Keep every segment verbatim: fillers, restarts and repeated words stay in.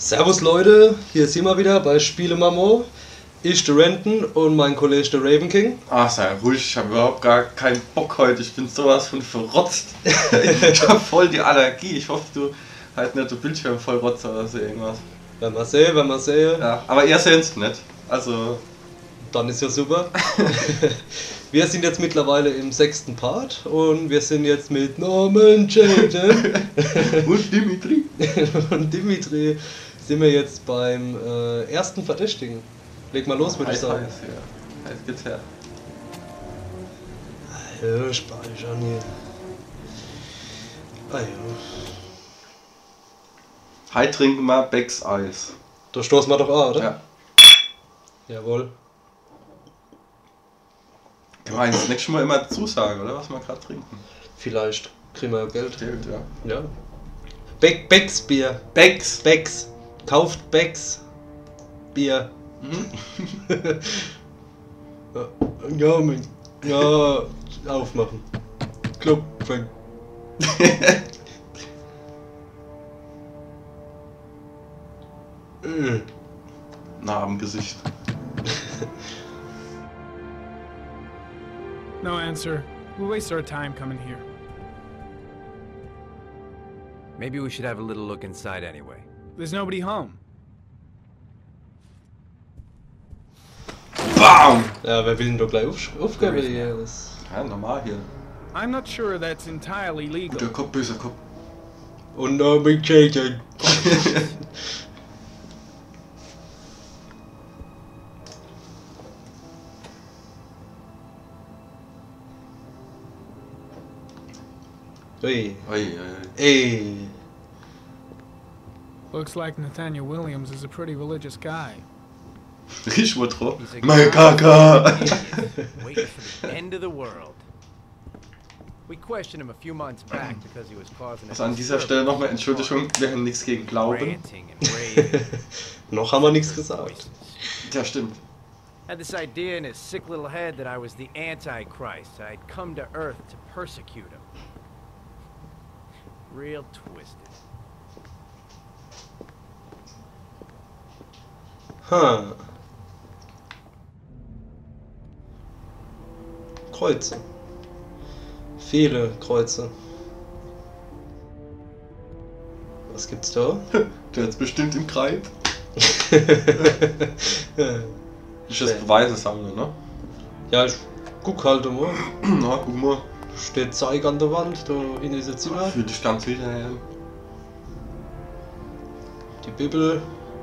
Servus Leute, hier sind wir wieder bei Spiele Mamo. Ich, der Renton und mein Kollege, der Raven King. Ach, sei ruhig, ich habe überhaupt gar keinen Bock heute. Ich bin sowas von verrotzt. Ich habe voll die Allergie. Ich hoffe, du halt nicht den Bildschirm voll rotzt oder so irgendwas. Wenn man sehen, wenn man sehen. Ja, aber ihr seht es nicht. Also. Dann ist ja super. Wir sind jetzt mittlerweile im sechsten Part und wir sind jetzt mit Norman Jaden und Dimitri. und Dimitri sind wir jetzt beim äh, ersten Verdächtigen. Leg mal los, würde ich sagen. Heiß, ja. Heiß geht's her. Ja, speichern hier. Ah ja. Heute trinken wir Becks Eis. Da stoßen wir doch an, oder? Ja. Jawohl. Kann man das nächste Mal immer dazu sagen, oder? Was wir gerade trinken. Vielleicht kriegen wir ja Geld. Geld, ja. Ja. Beck, Becks Bier. Becks. Becks. Kauft Becks Bier. Mhm. Ja, mein, ja, aufmachen. Klopfen. Na, am Gesicht. No answer. We'll waste our time coming here. Maybe we should have a little look inside anyway. There's nobody home. Bam! Ja, wer will denn da gleich auf, aufgeben? Hier? Das Ja, normal hier. I'm not sure that's entirely legal. Guter Kopf, böser Kopf. Und noch mit Jaden. Ui. Ui, ui. Ey. Looks like Nathaniel Williams is a pretty religious guy. Riech mal drauf. He's a Mein guy Kaka! waiting for the end of the world. We questioned him a few months back because he was causing Also an dieser Stelle nochmal Entschuldigung, wir haben nichts gegen Glauben. ranting and raving. Noch haben wir nichts gesagt. Ja, stimmt. Had this idea in his sick little head that I was the Antichrist. I'd come to Earth to persecute him. Real twisted. Ha. Kreuze. Viele Kreuze. Was gibt's da? Der hat's bestimmt im Kreis. Ja. Ich das Beweise sammeln, ne? Ja, ich guck halt mal. Na, guck mal. Steht Zeig an der Wand, da in diesem Zimmer. Für dich ganz wieder her. Die Bibel.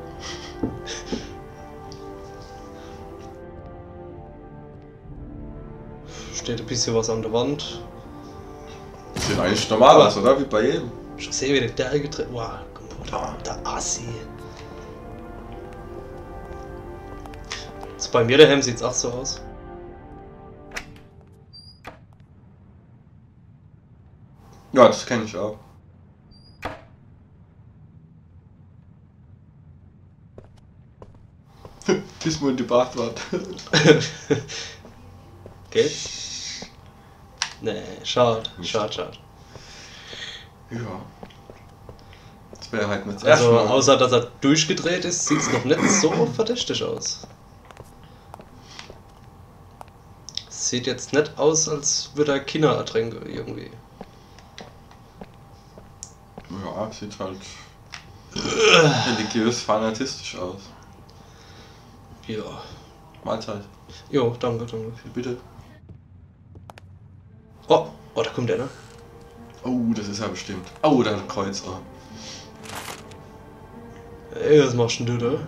Steht ein bisschen was an der Wand. Sieht eigentlich normal aus, oder? Wie bei jedem. Ich sehe wieder der getreten. Wow, komm mal, der Assi. So, bei mir daheim sieht's auch so aus. Ja, das kenne ich auch. Bis man die Bachwart. Geht? Nee, schade, schade, schade. Ja. Das wäre halt nicht das erste Also, Mal. außer dass er durchgedreht ist, sieht's noch nicht so verdächtig aus. Sieht jetzt nicht aus, als würde er Kinder ertränken irgendwie. Ja, sieht halt religiös fanatistisch aus. Ja. Mahlzeit. Jo, danke, danke. Bitte. Oh, oh, da kommt der, ne? Oh, das ist ja bestimmt. Oh, da hat ein Kreuz. Oh. Ey, was machst denn du da?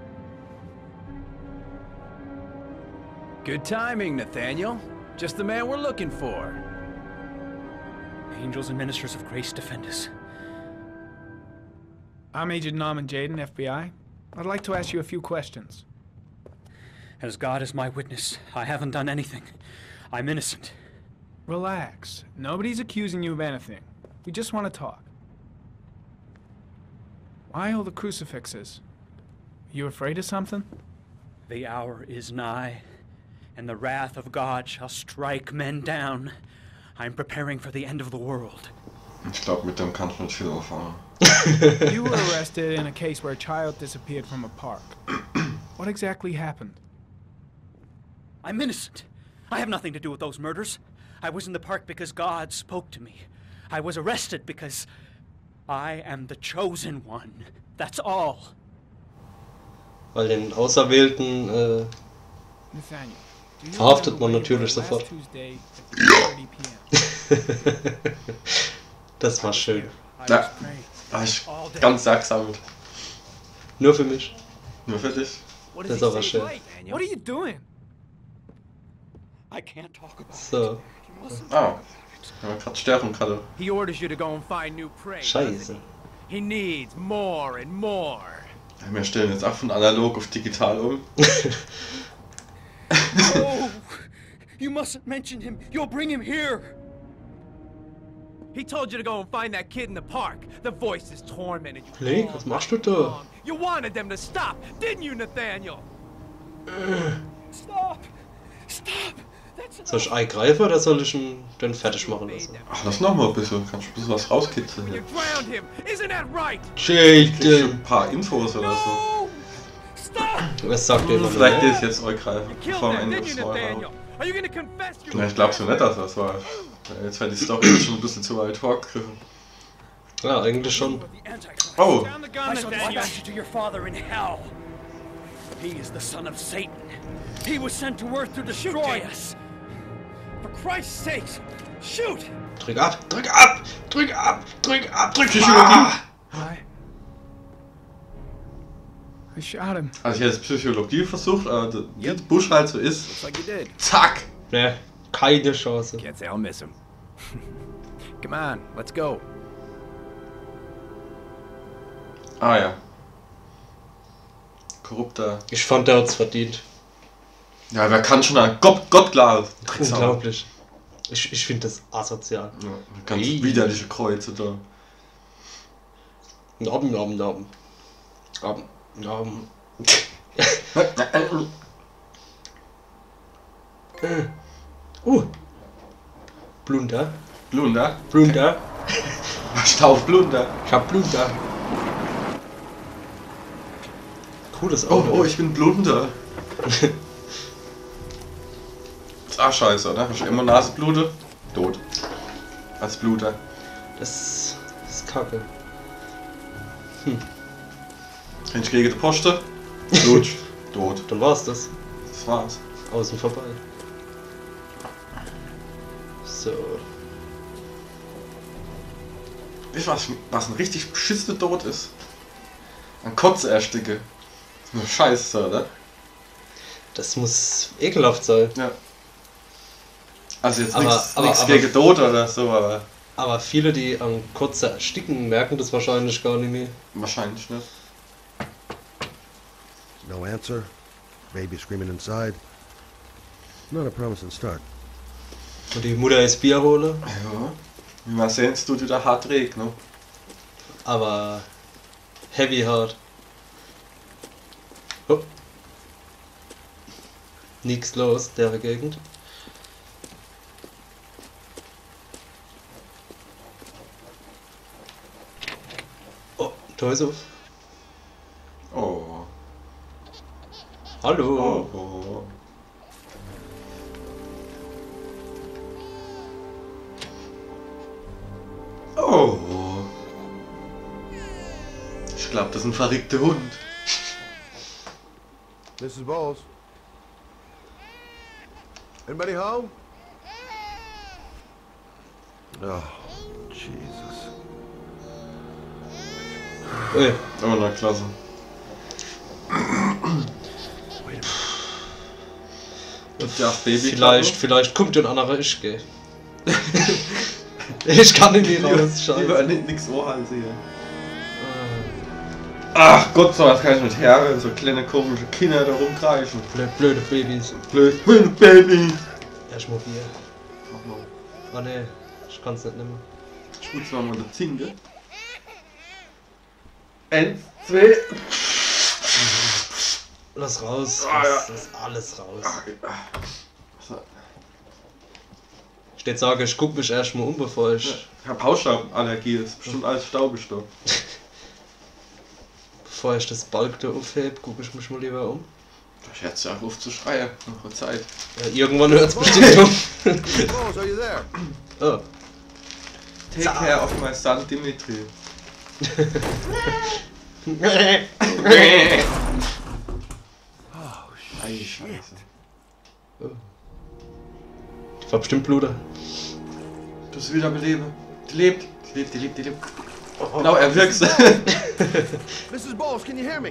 Good timing, Nathaniel. Just the man we're looking for. Angels and ministers of grace defend us. I'm Agent Norman Jaden, F B I. I'd like to ask you a few questions. As God is my witness, I haven't done anything. I'm innocent. Relax. Nobody's accusing you of anything. We just want to talk. Why all the crucifixes? You afraid of something? The hour is nigh, and the wrath of God shall strike men down. I'm preparing for the end of the world. Ich glaube, mit dem kannst du nicht viel anfangen. You were arrested in a case where a child disappeared from a park. What exactly happened? I'm innocent. I have nothing to do with those murders. I was in the park because God spoke to me. I was arrested because I am the chosen one. That's all. Weil den Auserwählten äh, Nathaniel, do you verhaftet remember man where you natürlich were sofort. last Tuesday at three thirty p m? Das war schön. I was Ja, praying. war ich ganz sagsam mit. Nur für mich. Nur für dich. What Das does ist aber he say, schön. Nathaniel? What are you doing? I can't talk about So. it. You mustn't. Ah, ich habe gerade sterben gerade. He orders you to go and find new prey. Scheiße. doesn't he? He needs more and more. Wir stellen jetzt ab von analog auf digital um. No! You mustn't mention him. You'll bring him here. He told you to go and find that kid in the park. The voices tormented you. Link, all was machst du night da? long. You wanted them to stop, didn't you, Nathaniel? Stop! Stop! That's Soll ich eingreifen oder soll ich ihn dann fertig machen lassen? Ach, lass noch mal ein bisschen. Kannst du ein bisschen was rauskitzeln You hier. drowned him. Isn't that right? Kriegst du Jaden! ein paar Infos oder so. No! Stop! Was sagt ihr noch? Vielleicht ist jetzt euch greifen. You killed Vor dem him, Ende didn't des you, Neuen. Nathaniel? Are you gonna confess your Ja, ich glaube so nicht, dass das war. Jetzt wäre die Story jetzt schon ein bisschen zu weit vorgegriffen. Ja, eigentlich schon. the Antichrist. Oh, Down the I gun, shall Nathaniel. dispatch you to your father in hell. He is the son of Satan. He was sent to earth to destroy us. For Christ's sake, shoot! Drück ab! Drück ab! Drück ab! Drück ab! Drück Psychologie! I... I shot him. Also ich hätte jetzt Psychologie versucht, aber wie Bush halt so ist. Looks like you did. Zack! Ne, keine Chance. Can't say I'll miss him. Come on, let's go. Ah ja. Korrupter. Ich fand, der hat's verdient. Ja, wer kann schon ein Gott, Gott klar. Drecksau. Unglaublich. Ich, ich finde das asozial. Ja, ganz Ey. widerliche Kreuze da. Namen, Namen, Namen. Namen, Namen. Uh. Blunder. Blunder? Blunder. Staufblunder. Ich hab Blunder. Cooles Oh, Auto. oh, ich bin Blunder. Ist auch scheiße, oder? Hast du immer Nasenblute? Tot. Als Bluter. Das ist kacke. Wenn ich gegen die Poste? Blut. Tot. Dann war's das. Das war's. Außen vorbei. So. Weißt du, was, was ein richtig beschissener Tod ist? Ein Kotze ersticke. Das ist nur Scheiße, oder? Das muss ekelhaft sein. Ja. Also jetzt Aber- nichts aber- nichts aber- gegen Tod oder so, aber Aber viele, die an Kotze ersticken, merken das wahrscheinlich gar nicht mehr. wahrscheinlich nicht. No answer. Baby screaming inside. Not a promising start. Und die Mutter ist Bier hole, Ja. Wie man sehen, es tut wieder hart reg, ne? aber heavy hard. Oh. Nix los, der Gegend. Oh, Tor ist auf. Oh. Hallo. Oh. oh. Oh. Ich glaube, das ist ein verrückter Hund. Missus Bowles. Anybody home? Oh, Jesus. Ey, Oh, na klasse. Und ja, Baby. vielleicht, vielleicht kommt ja ein anderer ich geh. Ich kann ihn nicht raus, Lieber scheiße. nicht nix Ohrhals hier. Ach Gott, so was kann ich mit Herren, so kleine komische Kinder da rumkreischen. Blöde, blöde Babys. Blöd, blöd Baby. Erst mal Bier. Mach mal. Ah ne, ich kann's nicht nehmen. Ich muss mal eine Zinge. Eins, zwei. Lass raus. Ah, Lass, ja. lass alles raus. So. Ich würde sagen, ich guck mich erstmal um, bevor ich... Ich hab Hausstauballergie, das ist bestimmt alles Staubstoff. Bevor ich das Balk da aufhebe, gucke ich mich mal lieber um. Ich hätte ja auf zu schreien, noch Zeit. Ja, irgendwann hört es bestimmt auf. Balls, are you there? Oh. Take care of my son Dimitri. Ei, Scheiße. Die war bestimmt Bluter. Du bist wieder beleben. Die lebt. Die lebt, die lebt, die lebt. Genau, er wirkt. Missus Balls, can you hear me?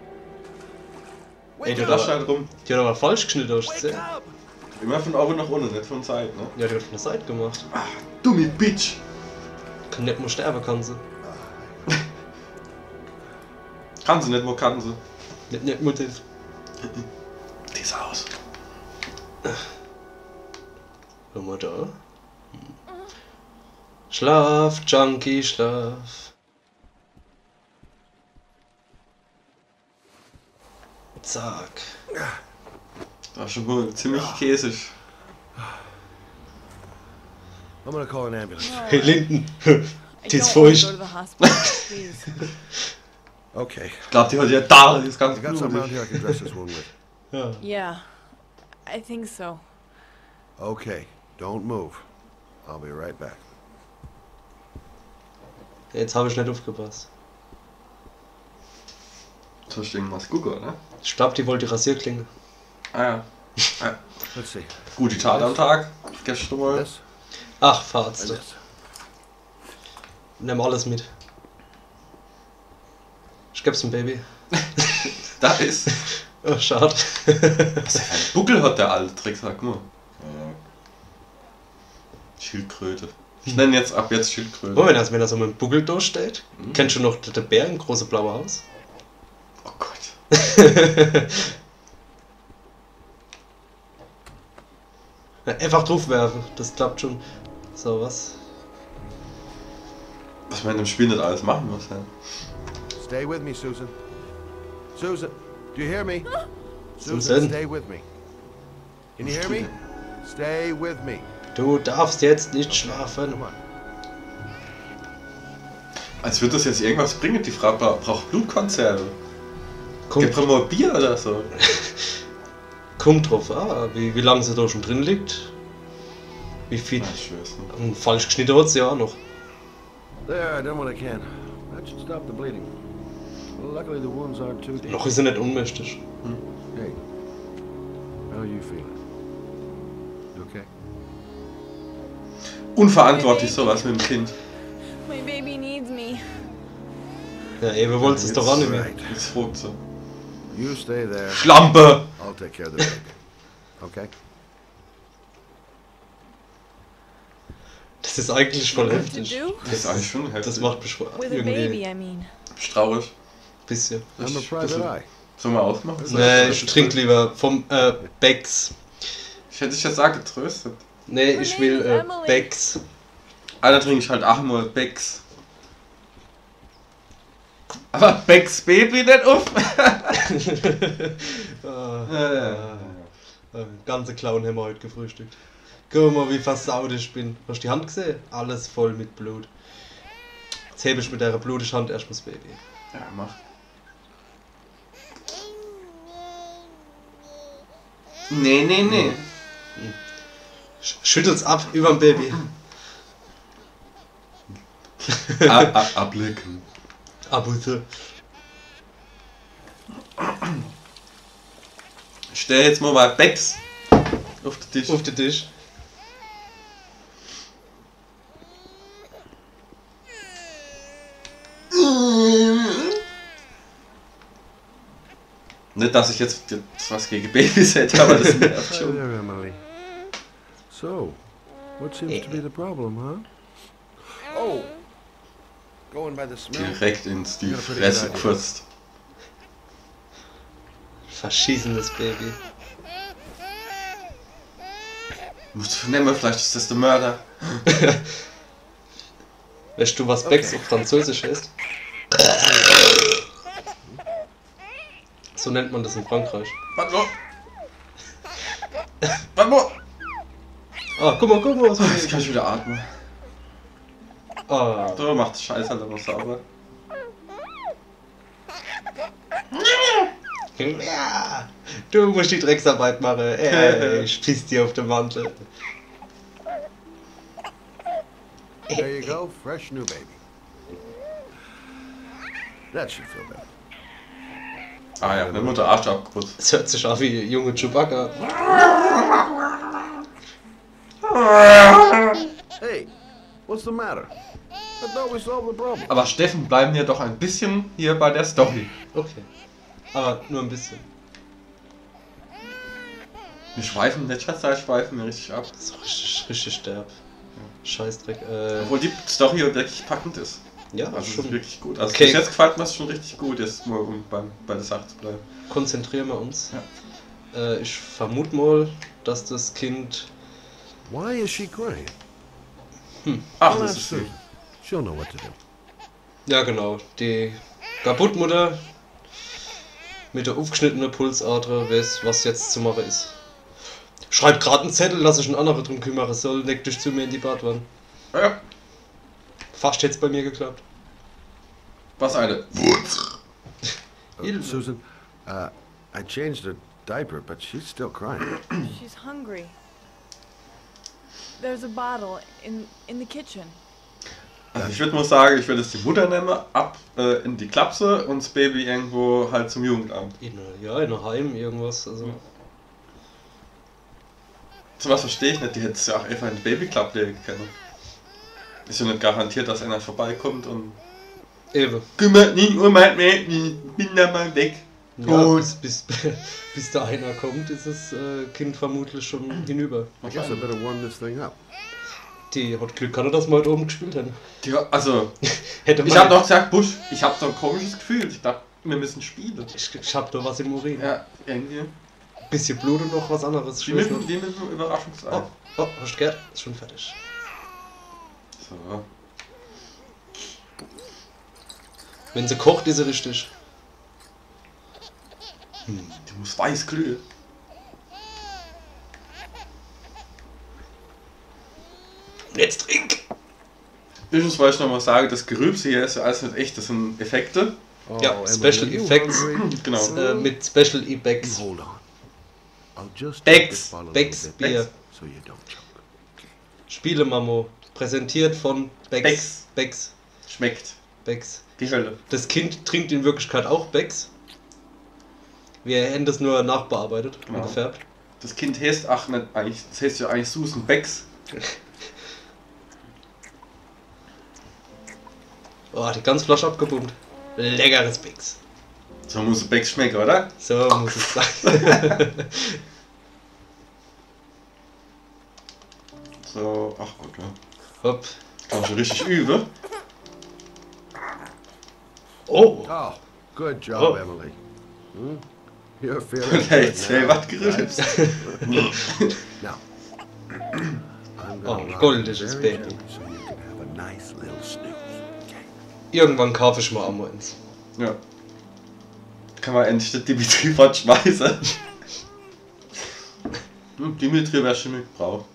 Ey, Die du lasst da, halt rum. die hat aber falsch geschnitten, hast du gesehen? Immer von oben nach unten, nicht von Seiten, ne? Ja, die hat von der Seite gemacht. Ah, dumme Bitch. Kann nicht mal sterben, kann sie. Kann sie nicht, wo kann sie? Nicht, nicht Motiv. Die ist aus. Schau mal da. Schlaf, Junkie, schlaf. Zack. Das ist schon wohl ziemlich käsig. I'm gonna call an ambulance. Hey, Linden. I Die ist don't wanna feucht. go to the hospital, please. Okay. Ich glaube, die hat ja da, die ist ganz I got something around blutig. here I can dress this wound with. Ja. Yeah, I think so. Okay, don't move. I'll be right back. Jetzt habe ich nicht aufgepasst. Soll ich irgendwas gucken, ne? Ich glaube, die wollte die Rasierklinge. Ah ja. Ah, Let's see. gute Tat am Tag. Gestern mal. This Ach, and Fahrärzte. this. Nimm alles mit. Ich geb's dem Baby. Da ist. Oh, schade. Was der für ein Buckel hat der alte Trick, sag mal. Schildkröte. Ich nenne jetzt ab jetzt Schildkröte. Oh, wenn er, wenn er so mit dem Buckel durchsteht. Mhm. Kennst du noch den den Bär im große blaue Haus? Oh Gott. Ja, einfach draufwerfen, das klappt schon. So, was? Was man in dem Spiel nicht alles machen muss, ja. Stay with me, Susan. Susan, do you hear me? Susan. stay with me. Can you hear me? Stay with me. Du darfst jetzt nicht schlafen. Come on. Als würde das jetzt irgendwas bringen, die Frau bra braucht Blutkonserve. Kommt, Gib ihr mal Bier oder so. kommt drauf an, wie, wie lange sie da schon drin liegt. Wie viel. Ja, ich weiß nicht. Und falsch geschnitten hat sie ja auch noch. There, I done what I can. That should stop the bleeding. Well, luckily the wounds aren't too deep. Noch ist sie nicht unmächtig. Hey, how are you feeling? You okay? Unverantwortlich sowas mit dem Kind. My baby needs me. Ja, ey, wir wollten es doch auch nicht mehr. Right. Jetzt fragt sie. You stay there. Schlampe! I'll take care of the baby. Okay? Das ist eigentlich voll To heftig. do? Das ist eigentlich schon heftig. Das macht mich With a irgendwie baby, I mean. Bist traurig. ein bisschen. I'm a Das- private das- eye. Sollen wir ausmachen? Nee, ich trinke lieber vom äh, Becks. Ich hätte dich jetzt auch getröstet. Nee, Her ich name will is äh, Emily. Becks. Ah, da trinke ich halt auch mal Becks. Aber Becks Baby nicht auf! Ah, Ja, ja. äh, ganze Clown haben wir heute gefrühstückt. Guck mal, wie versaut ich bin. Hast du die Hand gesehen? Alles voll mit Blut. Jetzt hebe ich mit der blutigen Hand erstmal das Baby. Ja, mach. Nee, nee, nee. Sch- Schüttel's ab überm Baby. A a ablecken. Abute. Stell jetzt mal mal Becks auf den Tisch. Auf den Tisch. Nicht, dass ich jetzt, jetzt was gegen Babys hätte, aber das nervt Hi schon. there, Emily. So, what seems to be the problem, huh? Oh, going by the smell. Direkt ins die Ja, pretty Fresse good idea. gefurzt. Verschießen das Baby. Musst du nehmen, vielleicht ist das der Mörder. Weißt du, was Becks Okay. auf Französisch ist? So nennt man das in Frankreich. Warte mal. Warte mal. Ah, guck mal, guck mal, was Oh, wir jetzt kann ich wieder atmen. Ah, So, macht das Scheiß halt aber sauber. ja. Du musst die Drecksarbeit machen. Ey, ich piss dir auf den Mantel. There you go, fresh new baby. That should feel better. Ah ja, dann wird der Arsch abgeputzt. Es hört sich an wie junge Chewbacca. Hey, what's the matter? I thought we solved the problem. Aber Steffen, bleiben wir doch ein bisschen hier bei der Story. Okay. Aber nur ein bisschen. Wir schweifen, in letzter Zeit schweifen wir richtig ab. Das ist richtig, richtig derb. Scheißdreck. Äh, Obwohl die Story hier wirklich packend ist. ja, Also es ist schon. wirklich gut. Also Okay. bis jetzt gefällt mir es schon richtig gut, jetzt mal um beim, bei der Sache zu bleiben. Konzentrieren wir uns. Ja. Äh, ich vermute mal, dass das Kind. Why is she crying? Ach, I'll das ask ist Susan. She'll know what to do. Ja, genau. Die Kaputtmutter mit der aufgeschnittenen Pulsader weiß, was jetzt zu machen ist. Schreib gerade einen Zettel, dass ich einen anderen drum kümmern soll. Leck dich zu mir in die Badwanne. Ja, Fast hätte es bei mir geklappt. was eine. Uh, Susan, uh, I changed her diaper, but she's still crying. She's hungry. There's a bottle in in the kitchen. Also ich würde mal sagen, ich würde jetzt die Mutter nehmen, ab äh, in die Klapse und das Baby irgendwo halt zum Jugendamt. In, ja, in einem Heim irgendwas. Also. Ja. So was verstehe ich nicht, die hätte es ja auch einfach in die Babyklappe legen können. Ist ja nicht garantiert, dass einer vorbeikommt und Eben. kümmert nicht um mein Baby, bin da mal weg. Ja, Gut. bis, bis, bis da einer kommt, ist das äh, Kind vermutlich schon hinüber. I guess I better warm this thing up. Die hat Glück gehabt, dass wir heute oben gespielt haben. Die, also, Hätte ich man- habe doch gesagt, Busch, ich habe so ein komisches Gefühl. Ich dachte, wir müssen spielen. Ich, ich hab da was im Urin. Ja, irgendwie. Bisschen Blut und noch was anderes. Wie mit, wie mit einem Überraschungsei. Oh, oh, hast du gehört? Ist schon fertig. So. Wenn sie kocht, ist sie richtig. Die muss weiß glühen. Und jetzt trink! Übrigens wollte ich noch mal sagen, das Gerübse hier ist ja alles nicht echt, das sind Effekte. Oh, Ja, Emily, Special are you Effects. hungry? Genau. Äh, mit Special You Effects. hold on. I'll just Becks. take this bottle a Becks little bit Bier. so you don't choke. Spielemamo. Präsentiert von Becks. Becks. Becks. Schmeckt. Becks. Die Hölle. Das Kind trinkt in Wirklichkeit auch Becks. Wir hätten das nur nachbearbeitet Genau. und gefärbt. Das Kind heißt, ach nicht, eigentlich, das heißt ja eigentlich Susan Becks. Oh, die ganze Flasche abgepumpt. Leckeres Becks. So muss Becks schmecken, oder? So muss es sein. So, ach gut, ja. Hopp. Kann man schon richtig üben. Oh! Oh, good job, Oh. Emily. Hmm? You're feeling Hey, good zwei now, Watt gerübst. right? Now, I'm Oh, gonna rock goldiges you very Baby. gently so you can have a nice little snooze. Okay. Irgendwann kaufe ich mal einmal eins. Ja. Kann man endlich den Dimitri fortschmeißen. Hm, Dimitri wäre schon mitgebraucht.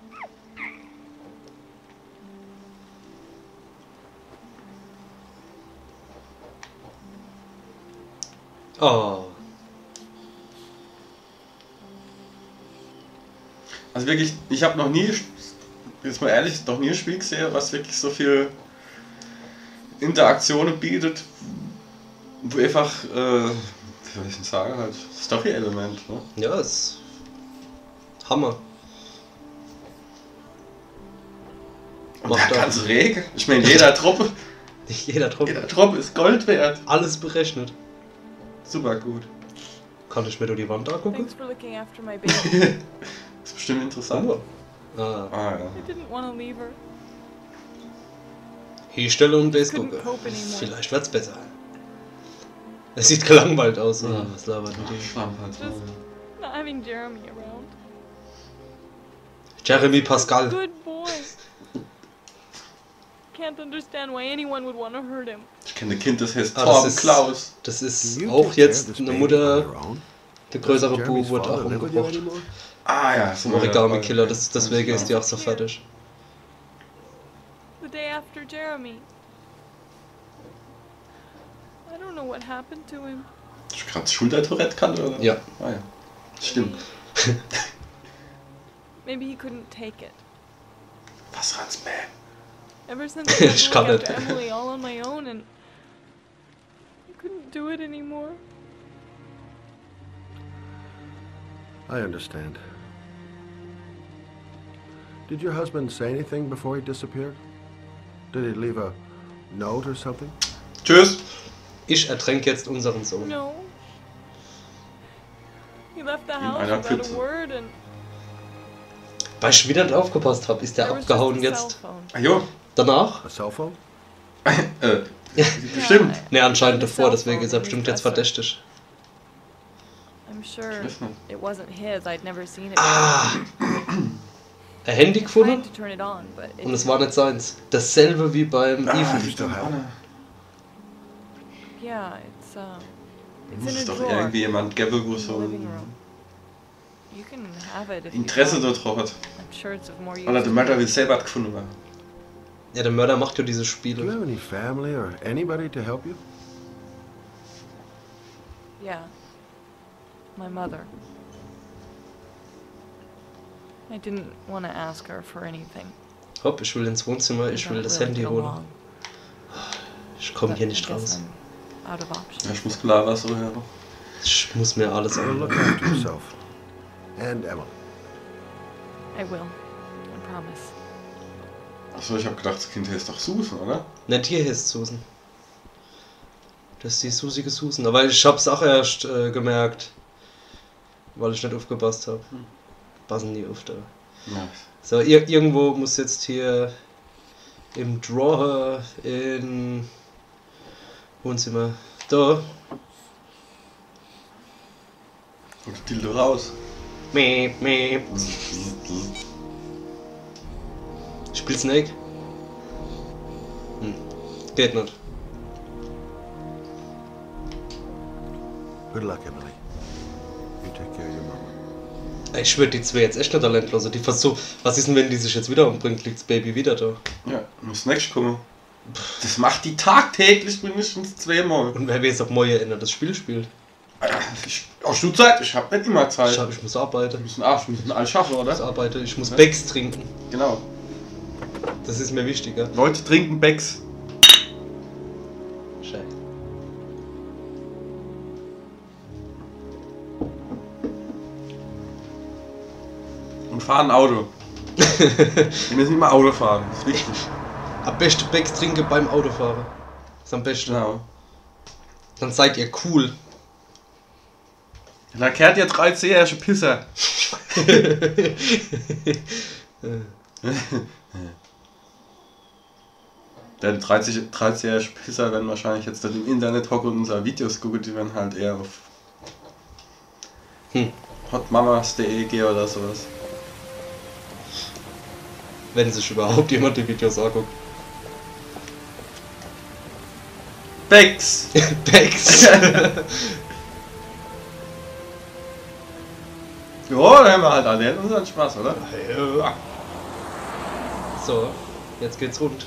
Oh. Also wirklich, ich habe noch nie, jetzt mal ehrlich, noch nie ein Spiel gesehen, was wirklich so viel Interaktionen bietet, wo einfach, äh, wie soll ich denn sagen, halt Story-Element, ne? Ja, ist Hammer. Und Macht der er. ganze Regen, ich meine, jeder Truppe, Jeder Tropfen. jeder Truppe ist Gold wert. Alles berechnet. Super gut. Kann ich mir durch die Wand angucken? Thanks for looking after my baby. Ist bestimmt interessant. Oh. Ah. Ah ja. I didn't want to leave her. Hinstelle und das Couldn't gucken. cope anymore. Vielleicht wird's besser. Es sieht gelangweilt aus. Ah, was labert mit dir? Schlamm halt. Just not having Jeremy around. Jeremy Pascal. Good boy. Can't understand why anyone would want to hurt him. Ich kenne ein Kind, das heißt Ah, das Torben ist- Klaus. Das Do ist you auch take care of jetzt this eine baby on Mutter, your own? Der größere Jeremy's Bu wurde auch father live with you umgebracht. anymore? Ah ja, so Origami-Killer, das, deswegen ist die auch so fertig. The day after Jeremy. I don't know what happened to him. Hast du gerade Schultertourette kannte, oder? Ja. Ah ja. Stimmt. Maybe he couldn't take it. Was ran's, man? Ever since I had Ich to kann look nicht. after Emily all on my own and I couldn't do it anymore. I understand. Did your husband say anything before he disappeared? Did he leave a note or something? Tschüss. Ich ertränke jetzt unseren Sohn. No. He left the In house einer without Pfütze. a word and Weil ich wieder nicht aufgepasst habe, ist der there was just abgehauen a jetzt. cell phone. Ah jo. Danach? A cell phone? äh, bestimmt. Ne, anscheinend The davor, cell deswegen phone ist er in his bestimmt jetzt dresser. verdächtig. I'm sure weiß nicht. it wasn't his. I'd never seen it. Ah! Ein Handy I tried gefunden to turn it on, but it und es war nicht seins. Dasselbe wie beim Ah, Ethan. die still haben. yeah, it's uh, it's Muss in es a doch drawer irgendwie jemand geben, wo in the so living ein room. You can have it if Interesse you want. dort hat. I'm sure it's of more use. Oder der to Mörder me. will selber gefunden werden. Ja, der Mörder macht ja diese Do you Spiele. have any family or anybody to help you? Yeah. My mother. I didn't want to ask her for anything. Hopp, ich will ins Wohnzimmer, ich We will don't das really Handy get holen. along, Ich komme but hier I nicht guess raus. I'm out of options. Ja, ich muss klar was so hören. Ich muss mir alles Well, look an. after yourself. And Emily. I will. I promise. Achso, ich hab gedacht, das Kind heißt doch Susan, oder? Nicht hier heißt Susan. Das ist die susige Susan. Aber ich hab's auch erst äh, gemerkt, weil ich nicht aufgepasst habe. Passen nie auf da. Ja. So, ir irgendwo muss jetzt hier im Drawer in Wohnzimmer. Da. Und Dildo raus. Meep, meep. Spielt Snake? Hm. Geht nicht. Good luck, Emily. You take care of your mama. Ey, ich schwör, die zwei jetzt echt nicht talentlos. Die versucht. Was ist denn, wenn die sich jetzt wieder umbringt? Liegt das Baby wieder da? Ja, muss nächstes kommen. Das macht die tagtäglich mindestens zweimal. Und wer weiß, ob Moje in das Spiel spielt? Ich, hast du Zeit? Ich hab nicht immer Zeit. Ich, hab, ich muss Wir arbeiten. müssen Arsch, wir müssen alles schaffen, Ich muss oder? arbeiten. Ich muss Becks trinken. Genau. Das ist mir wichtiger. Leute trinken Becks. Scheiße. Und fahren Auto. Wir müssen immer Auto fahren, das ist wichtig. Am besten Becks trinken beim Autofahren. Das ist am besten. Genau. Dann seid ihr cool. Da kehrt ihr dreizehnjährige Pisser. Der dreizehnjährige Pisser werden wahrscheinlich jetzt dann im Internet hocken und unsere Videos gucken, die werden halt eher auf Hm. hotmamas.de gehen oder sowas. Wenn sich überhaupt jemand die Videos anguckt. Becks! Becks! Ja, da haben wir halt alle unseren Spaß, oder? So, jetzt geht's rund.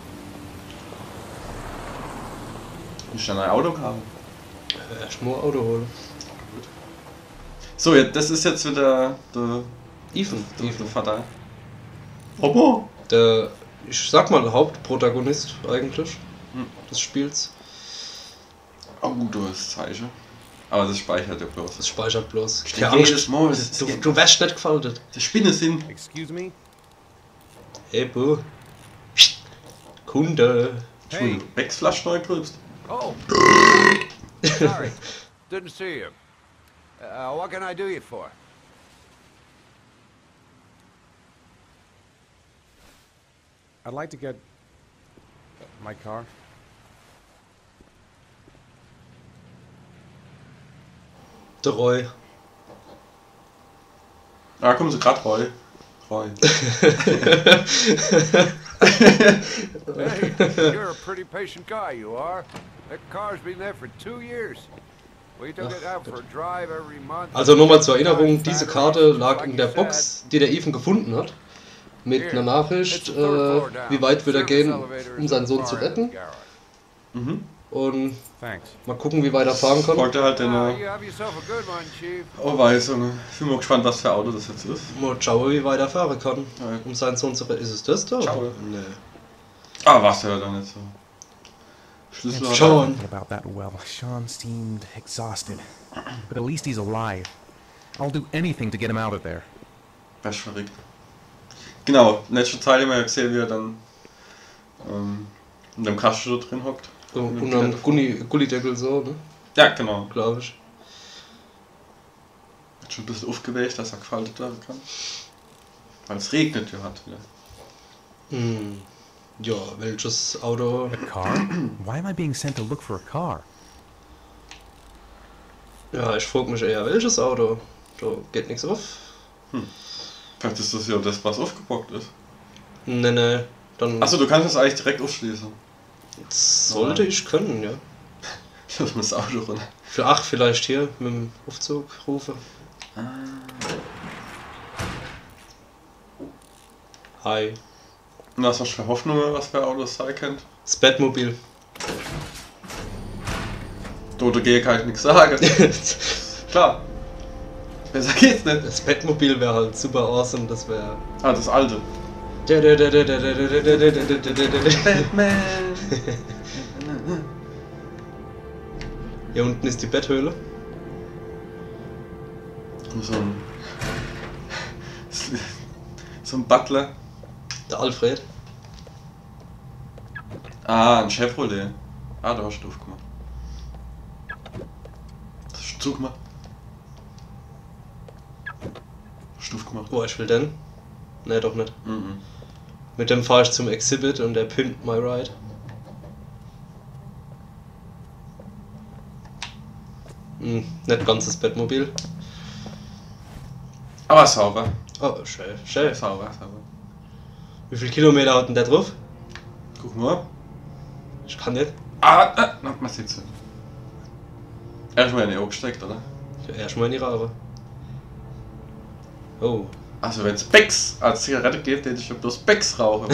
Ich dann ein Auto haben. Erst mal Auto holen. So, jetzt, das ist jetzt wieder der, Ethan. der, der Ethan. Vater. Homo! Der, ich sag mal, Hauptprotagonist eigentlich Hm. des Spiels. Oh, du hast Zeichen. Aber das speichert ja bloß. Das speichert bloß. Ich Keine denke jedes Angst. Mal, das ist Du, du wärst nicht gefaltet. der Spinne sind. Excuse me? Hey, Bu. Kunde. Entschuldigung, Becks Flasche neu grübst. Oh, sorry. Didn't see you. Uh, what can I do you for? I'd like to get my car. Der Roy. Da kommen sie grad Roy. Roy. Hey, you're a pretty patient guy, you are. That car's been there for two years. We took it out for a drive every month. Also nochmal zur Erinnerung, diese Karte lag in der Box, die der Ethan gefunden hat. Mit einer Nachricht, äh, wie weit wird er gehen, um seinen Sohn zu retten. Mhm. Und mal gucken, wie weit er fahren kann. Folgt er halt in der Oh, weiß, Junge. Ich bin mal gespannt, was für ein Auto das jetzt ist. Mal schauen, wie weit er fahren kann, um seinen Sohn zu retten. Ist es das da? Schau. Nee. Ah, was ja dann nicht so. Schlüssel Sean. About that well. Sean seemed exhausted, but at least he's alive. I'll do anything to get him out of there. Das ist verrückt. Genau, letzte Teil haben wir ja gesehen, wie er dann ähm, in dem Kasten da drin hockt. So, und am Gullideckel so, ne? Ja, genau. Glaube ich. Hat schon ein bisschen aufgeweicht, dass er gefaltet werden kann. Weil es regnet ja hat wieder. Hm. Ja, welches Auto? A car? Why am I being sent to look for a car? Ja, ich frage mich eher, welches Auto? Da geht nichts auf. Hm. Vielleicht ist das ja das, was aufgebockt ist. Ne, ne. Dann. Achso, du kannst das eigentlich direkt aufschließen. Das sollte ich können, ja. Ich muss das Auto runter. Für acht vielleicht hier mit dem Aufzug rufe. Ah. Hi. Und was hast du für Hoffnungen, was für Autos sein kennt? Das Batmobil. Du, dagegen kann ich nichts sagen. Klar. Besser geht's nicht. Das Batmobil wäre halt super awesome, das wäre. Ah, das alte. Batman. Hier unten ist die Betthöhle. So ein. So ein Butler. Der Alfred. Ah, ein Chevrolet. Ah, da hast du aufgemacht. Das hast du zugemacht. Hast du aufgemacht. Wo ich will denn? Ne, doch nicht. Mhm. Mit dem fahre ich zum Exhibit und der pimpt my ride. Hm, nicht ganzes Batmobil. Aber sauber. Oh, schön, schön. Sauber, sauber. Wie viel Kilometer hat denn der drauf? Guck mal. Ich kann nicht. Ah, ah, na, man sieht's. Erstmal in die Augen gesteckt, oder? Ja, erstmal in die Rauche. Oh. Also wenn es Becks als Zigarette geht, hätte ich ja bloß Becks rauchen.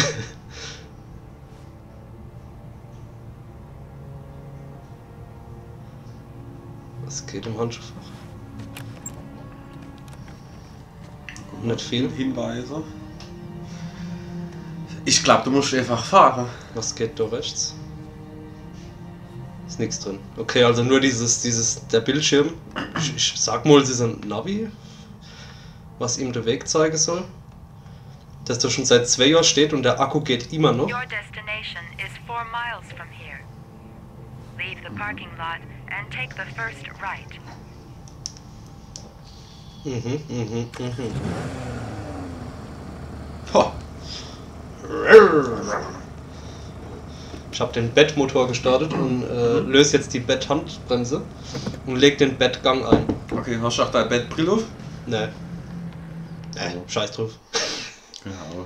Was geht im Handschuhfach? Nicht viel. Hinweise. Ich glaube, du musst einfach fahren. Was geht da rechts? Ist nichts drin. Okay, also nur dieses, dieses, der Bildschirm. Ich, ich sag mal, es ist ein Navi, was ihm den Weg zeigen soll. Das da schon seit zwei Jahren steht und der Akku geht immer noch. Your destination is four miles from here. Leave the parking lot and take the first right. Mhm, mhm, mhm. Ho. Ich habe den Bettmotor gestartet und äh, löse jetzt die Betthandbremse und leg den Bettgang ein. Okay, hast du auch deine Bettbrille auf? Nee. Nee, scheiß drauf. Genau.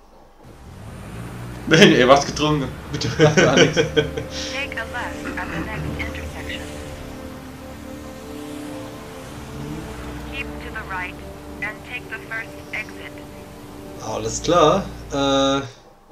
Nee, nee, was getrunken? Bitte. Gar nichts. Take a left at the next intersection. Keep to the right and take the first exit. Alles klar. Äh,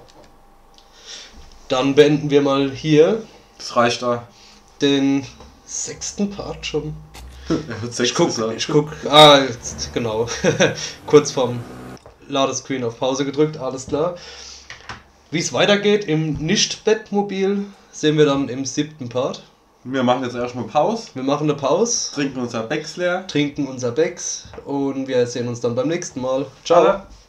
dann beenden wir mal hier Das reicht da. den sechsten Part schon. Er wird Ich guck, ich guck, ah, jetzt, genau. Kurz vorm Ladescreen auf Pause gedrückt, alles klar. Wie es weitergeht im Nicht-Bettmobil sehen wir dann im siebten Part. Wir machen jetzt erstmal Pause. Wir machen eine Pause, Trinken unser Becks leer. trinken unser Becks und wir sehen uns dann beim nächsten Mal. Ciao. Ciao.